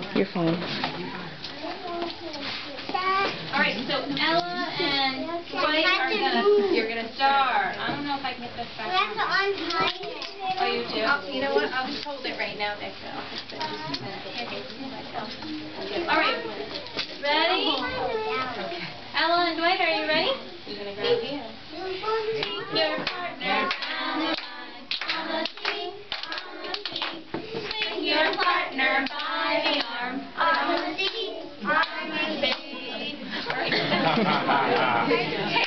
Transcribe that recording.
You're fine. Alright, so Ella and Dwight you're gonna start. I don't know if I can get this back. Oh, you do? You know what? I'll just hold it right now, Nick. Alright, ready? Ella and Dwight, are you ready? You're gonna grab you. Take your partner down the line. On the street, swing your partner by the arm. On the street, arm and baby.